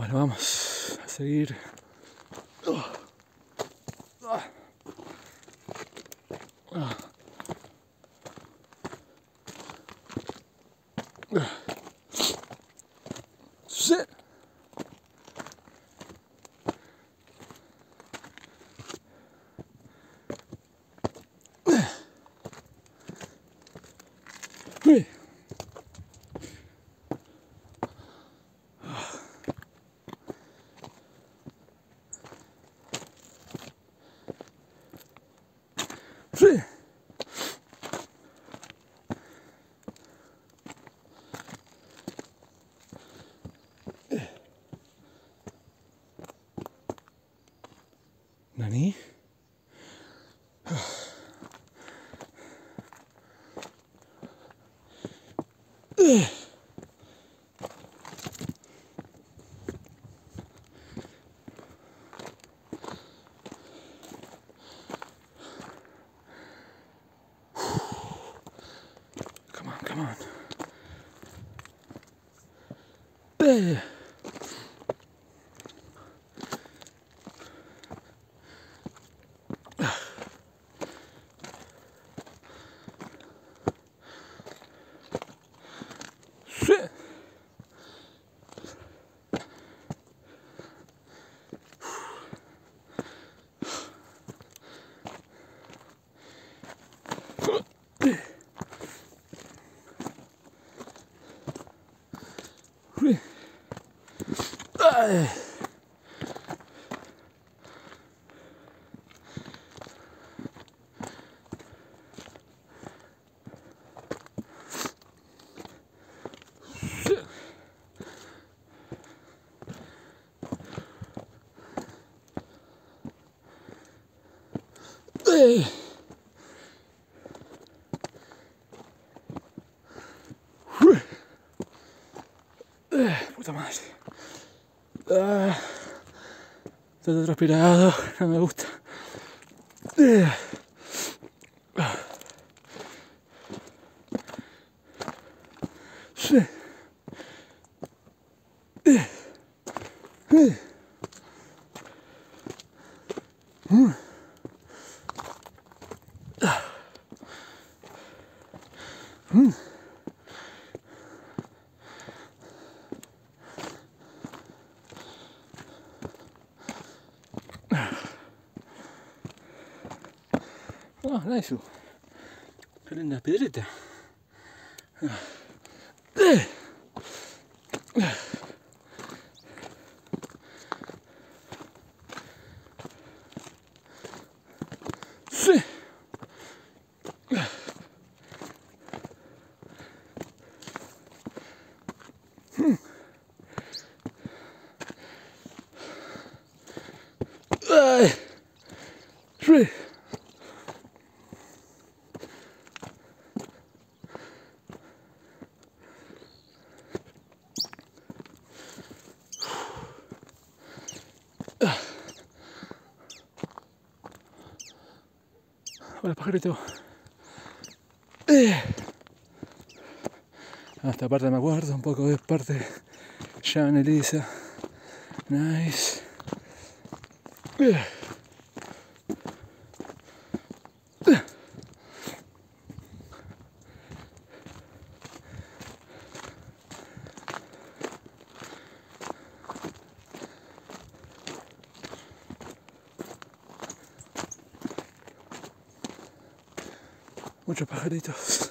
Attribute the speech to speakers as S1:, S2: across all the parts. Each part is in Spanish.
S1: Bueno, vamos a seguir. Sí. Sí. Sí. ¿Nani? Come on, come on. Sí. Puta madre. Estoy transpirado, no me gusta. Sí. Oh, nice. Qué linda piedrita. Sí. Sí. Hola, pajarito. Esta parte me acuerdo, un poco de parte Jean Elisa. Nice. Muchos pajaritos.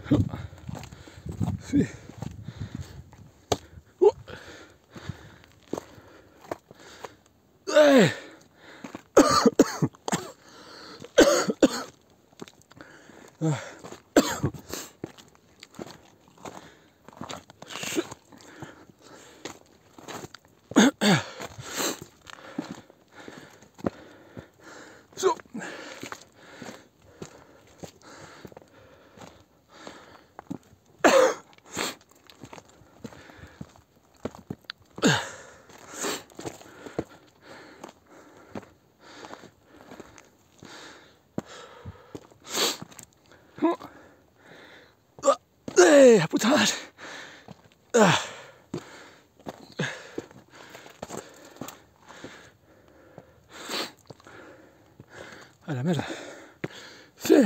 S1: Sí. So. ¡A puta madre! A la mierda. Sí.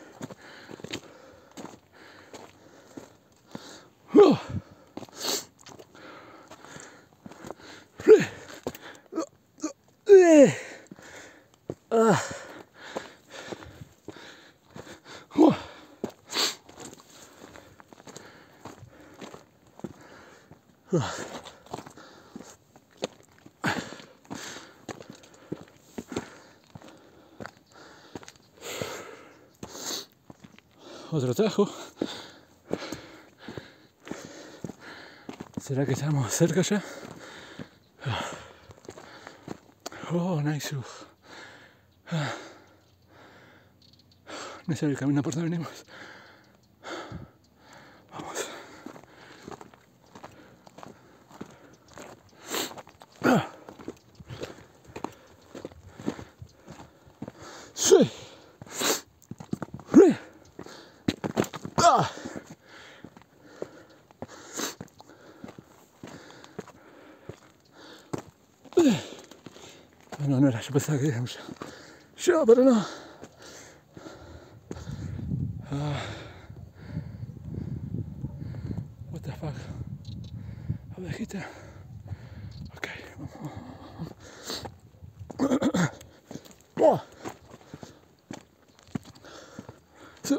S1: Otro tajo. ¿Será que estamos cerca ya? Oh, nice. No es el camino por donde venimos. Vamos. Sí. No, no era, yo pensaba que éramos yo, pero no. What the fuck. Abejita. Ok, vamos. So.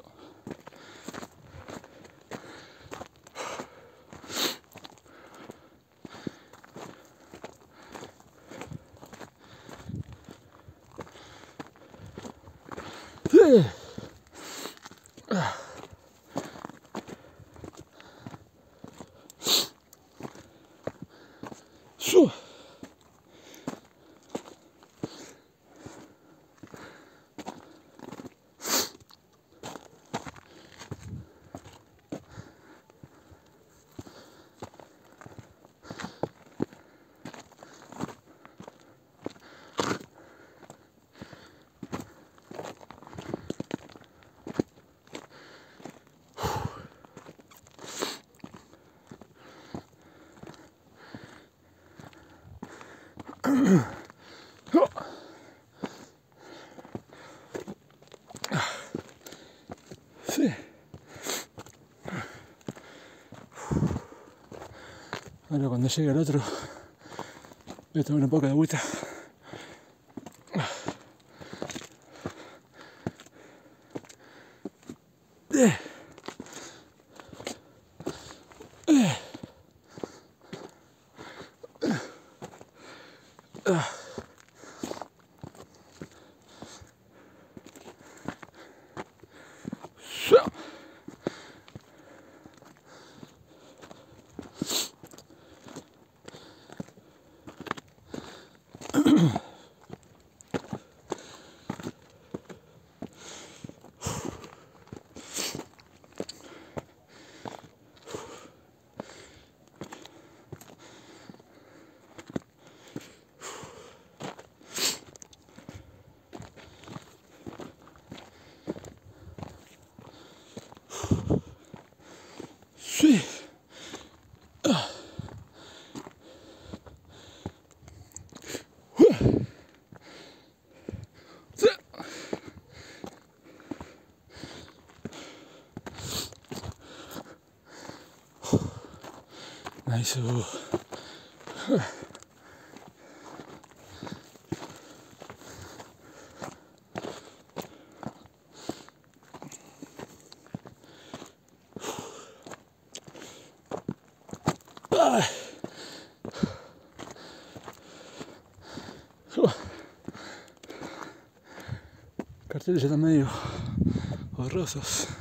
S1: So. Sí. Ahora cuando llegue el otro voy a tomar un poco de agüita. Sí. Nice. Ay. Carteles ya están medio borrosos.